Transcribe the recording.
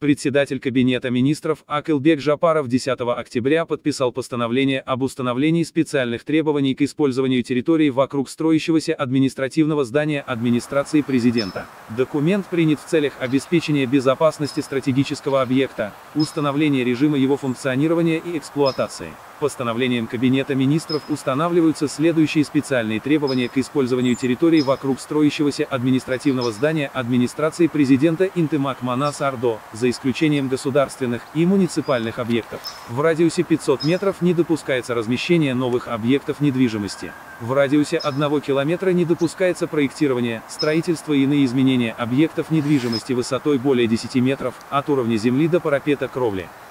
Председатель Кабинета министров Акылбек Жапаров 10 октября подписал постановление об установлении специальных требований к использованию территории вокруг строящегося административного здания администрации президента. Документ принят в целях обеспечения безопасности стратегического объекта, установления режима его функционирования и эксплуатации. Постановлением Кабинета министров устанавливаются следующие специальные требования к использованию территории вокруг строящегося административного здания администрации президента Интемак Манас Ардо, за исключением государственных и муниципальных объектов. В радиусе 500 метров не допускается размещение новых объектов недвижимости. В радиусе 1 километра не допускается проектирование, строительство и иные изменения объектов недвижимости высотой более 10 метров, от уровня земли до парапета кровли.